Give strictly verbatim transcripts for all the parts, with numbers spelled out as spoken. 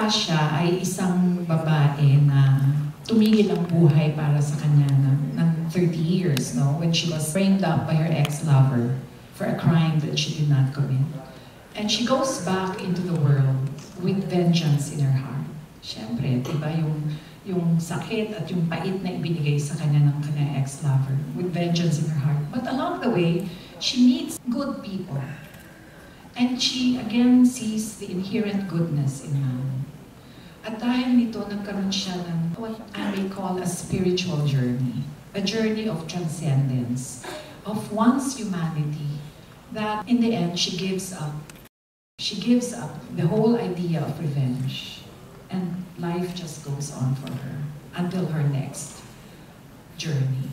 Horacia ay isang babae na tumigil ang buhay para sa kanya ng, ng thirty years, no? When she was framed up by her ex-lover for a crime that she did not commit. And she goes back into the world with vengeance in her heart. Siyempre, diba, yung, yung sakit at yung pait na ibinigay sa kanya ng kanyang ex-lover with vengeance in her heart. But along the way, she meets good people. And she again sees the inherent goodness in man. At dahil nito, nagkaroon siya ng what I may call a spiritual journey. A journey of transcendence, of one's humanity, that in the end, she gives up. She gives up the whole idea of revenge. And life just goes on for her until her next journey.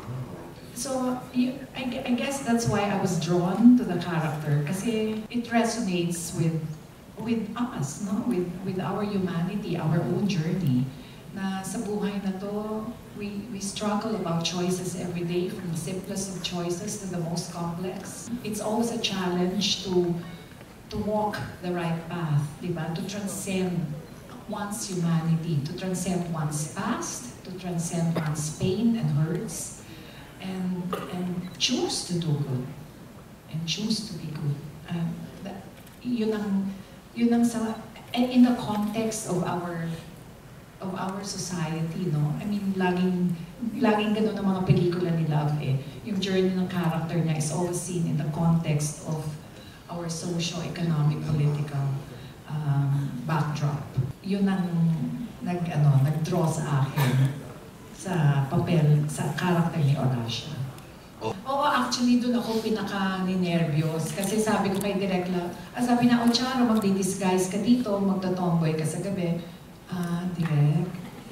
So, you, I, I guess that's why I was drawn to the character, kasi it resonates with with us, no? With, with our humanity, our own journey. Na sa buhay na to, we, we struggle about choices every day, from the simplest of choices to the most complex. It's always a challenge to, to walk the right path, diba? To transcend one's humanity, to transcend one's past, to transcend one's pain and hurts. And, and choose to do good, and choose to be good. Um, that, yun ang, yun ang sa, and in the context of our, of our society, no? I mean, laging, laging ganun ang mga pelikula ni Love, eh. Yung journey ng character niya is always seen in the context of our socio-economic, political um, backdrop. Yun ang nag, ano, nag-draw sa akin sa papel, sa character ni Horacia. Oh. Oo, actually, doon ako pinaka-ninervyos. Kasi sabi ko kay Direk Love, ah, sabi na, oh, Charo, magdi-disguise ka dito, magtotomboy ka sa gabi. Ah, Direk,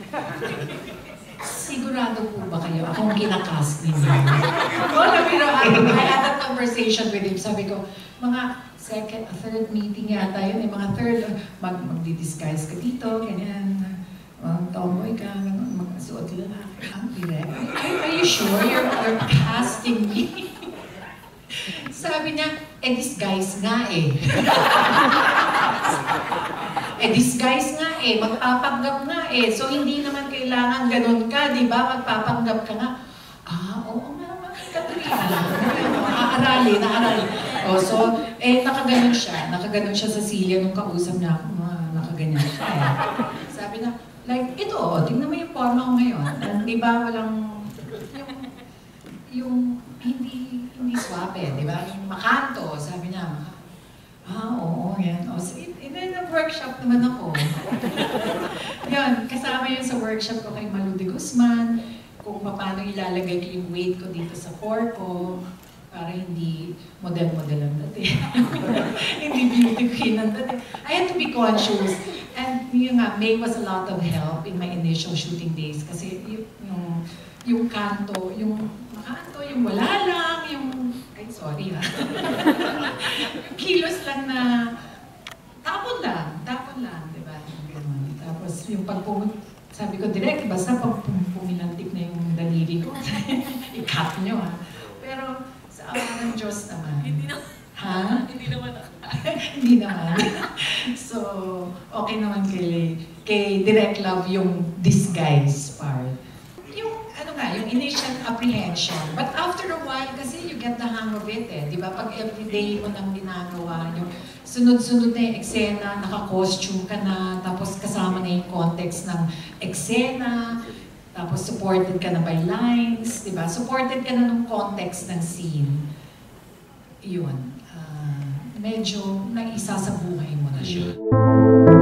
sigurado po ba kayo akong kinakast ninyo? Oh, nabiro, I had that conversation with him. Sabi ko, mga second, third meeting yata yun, eh, mga third, mag magdi-disguise ka dito, ganyan. Um, tomboy ka, magsuot lalaki. Ang direct. Are, are you sure you're, you're casting me? Sabi niya, eh disguise nga eh. eh disguise nga eh, magpapanggap nga eh. So hindi naman kailangan ganun ka, di ba? Magpapanggap ka nga. Ah, oo nga naman. Nakaarali, nakaarali. Oh, so, eh nakaganon siya. Nakaganon siya sa silya nung kausap niya ako. Nakaganyan siya eh. Sabi na, like, ito, tingnan mo yung forma ko ngayon. Di ba, walang, yung, yung, hindi, hindi swabe, di ba? Yung makanto, sabi niya, ah, oo, yan. O, so, in a workshop naman ako. Yan, kasama yun sa workshop ko kay Malu de Guzman, kung paano ilalagay ko yung weight ko dito sa core ko, para hindi model-model ang dati. Hindi beauty queen ang dati. I had to be conscious. And yun nga, May was a lot of help in my initial shooting days. Kasi yung, yung, yung kanto, yung kanto, yung wala lang, yung, ay sorry ha. Yung kilos lang na, tapon lang, tapon lang, di ba? Tapos yung pagpumunta, sabi ko, direct, basta pag pumilantik na yung daliri ko, i-cut nyo ha. Pero sa awa ng Diyos naman. Hindi naman. Ha? Hindi naman. Hindi naman. So, okay naman kay, kay Direct Love yung disguise part. Yung, ano nga, yung initial apprehension. But after a while, kasi you get the hang of it eh. Di ba? Pag everyday mo nang ginagawa, yung sunod-sunod na yung eksena, naka-costume ka na, tapos kasama na yung context ng eksena, tapos supported ka na by lines, di ba? Supported ka na ng context ng scene. Yun. Uh, medyo nag-isa sa buhay mo na siya.